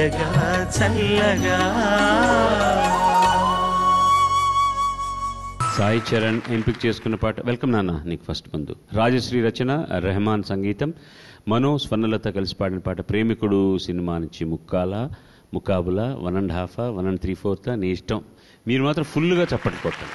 తీయగా చల్లగా. సాయి చరణ్ ఎంపిక చేసుకున్న పాట వెల్కమ్ నాన్న నీకు ఫస్ట్ ముందు. రాజశ్రీ రచన, రెహమాన్ సంగీతం, మనో స్వర్ణలత కలిసి పాడిన పాట ప్రేమికుడు సినిమా నుంచి ముకాబులా 1.5 1 3/4 నీ ఇష్టం. మీరు మాత్రం ఫుల్గా చప్పట్లు కొట్టండి.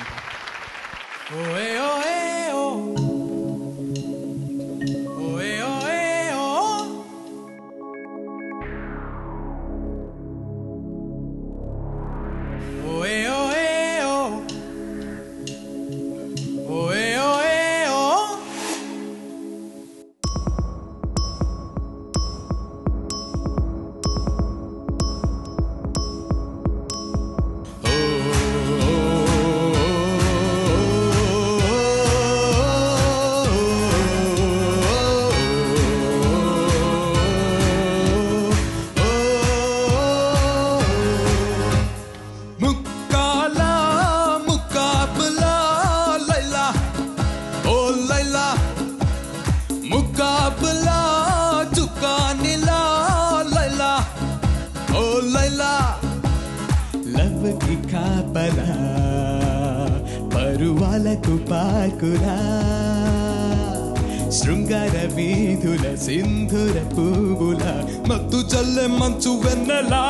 పరువాలకు పార్కురా శృంగార వీధుల సింధుర పువ్వుల మత్తు చల్లె మంచు వెన్నెలా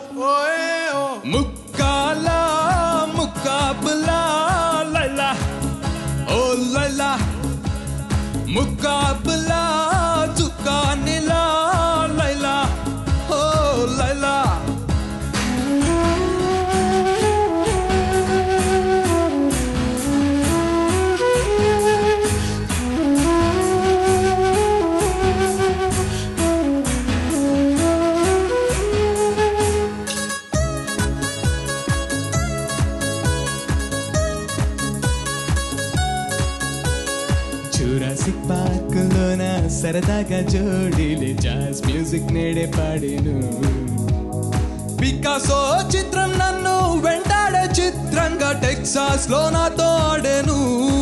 ముక్కాలా ముకాబులా లైలా ఓ లైలా ముకాబులా చుక్కానిలా లైలా ఓ లైలా. జురాసిక్ పార్కులోన సరదాగా జోడీలే జాజ్ మ్యూజిక్ నేడే పాడేను. పికాసో చిత్రం నన్ను వెంటాడే చిత్రంగా టెక్సాస్ లో నాతో ఆడేను.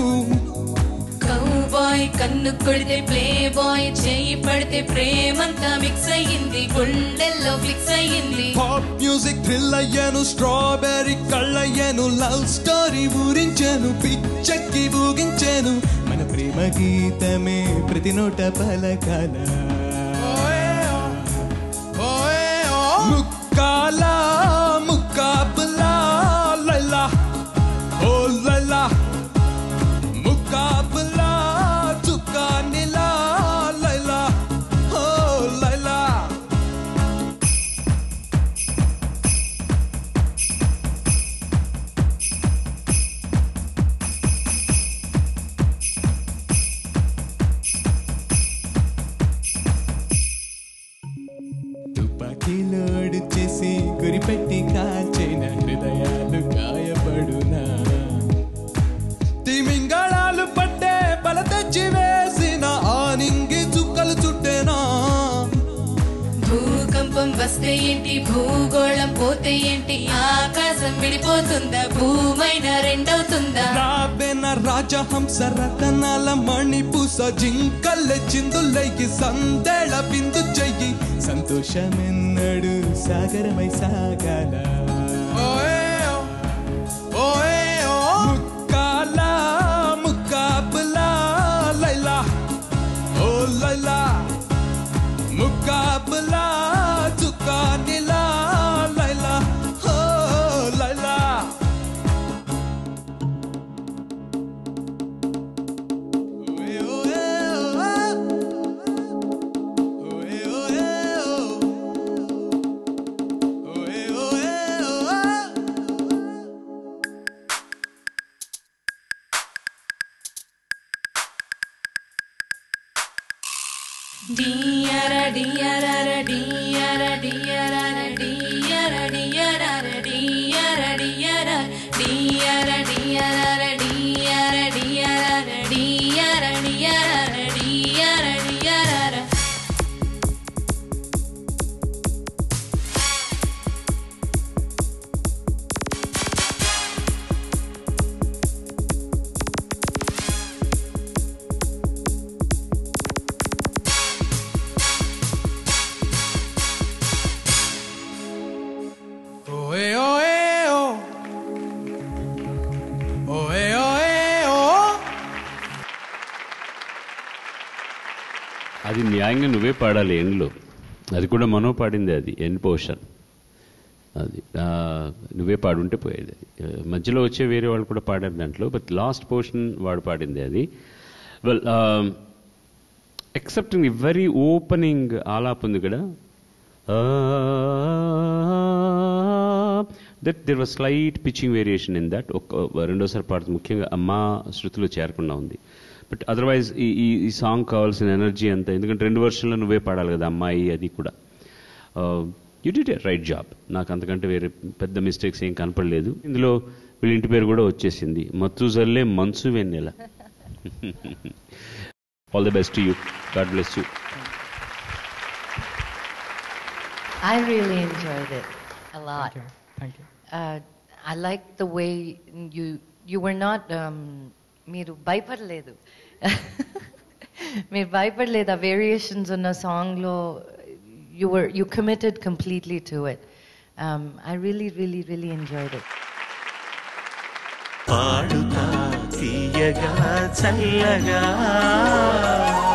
కౌబాయ్ కన్ను కొడితే ప్లే బాయ్, చేయి పడితే ప్రేమంతా మిక్స్ అయ్యింది, గుండెల్లో ఫిక్స్ అయ్యింది. పాప్ మ్యూజిక్ థ్రిల్ అయ్యాను, స్ట్రాబెర్రీ కళ్ళయ్యాను, లవ్ స్టోరీ ఊరించాను, పిచ్చెక్కి ఊగించాను. మన ప్రేమ గీతమే ప్రతి నోట పలకాల. ముక్కాలా ముకాబులా లైలా ఓ లైలా ముకాబులా చుక్కానిలా లైలా ఓ లైలా. తుపాకీలోడు చేసి గురిపెట్టి కాల్చిన హృదయాలు గాయపడునా. తిమింగళాలు పట్టే బల తెచ్చి వేసిన ఆనింగి చుక్కలు చుట్టేనా. భూకంపం వస్తే ఏంటి, భూగోళం పోతే ఏంటి, ఆకాశం విడిపోతుందా, భూమైన రెండవుతుందా. రాబేన రాజహంస రతనాల మణిపూస జింకల్లె చిందులైకి సందేళ బిందు చెయ్యి. సంతోషమెన్నడు సాగరమై సాగాల. ముక్కాలా ముకాబులా లైలా ఓ లైలా ముకాబులా చుక్కానిలా లైలా ఓ Laila. Diyara diyara diyara diyara diyara diyara diyara diyara diyara diyara diyara diyara diyara diyara diyara diyara. అది న్యాయంగా నువ్వే పాడాలి ఎండ్లో. అది కూడా మనో పాడింది, అది ఎండ్ పోర్షన్. అది నువ్వే పాడుంటే పోయేది. అది మధ్యలో వచ్చే వేరే వాళ్ళు కూడా పాడారు దాంట్లో, బట్ లాస్ట్ పోర్షన్ వాడు పాడింది అది. Well, excepting the very opening alaap ఉంది కదా, that there was slight pitching variation in that. రెండోసారి పాడుతుంది, ముఖ్యంగా అమ్మా శృతిలో చేరకుండా ఉంది. బట్ అదర్వైజ్ ఈ సాంగ్ కావాల్సిన ఎనర్జీ అంతా, ఎందుకంటే 2 వర్షన్లో నువ్వే పాడాలి కదా అమ్మాయి, అది కూడా. You did a right job. నాకు అంతకంటే వేరే పెద్ద మిస్టేక్స్ ఏం కనపడలేదు. ఇందులో వీళ్ళ ఇంటి పేరు కూడా వచ్చేసింది, మత్తుజల్లే మంచు వెన్నెల. All the best to you. God bless you. I really enjoyed it a lot. Thank you. I liked the way you were not మీరు భయపడలేదు. మీరు భయపడలేదు. ఆ వేరియేషన్స్ ఉన్న సాంగ్లో you committed completely to it. I really enjoyed it. పాడుతా తీయగా చల్లగా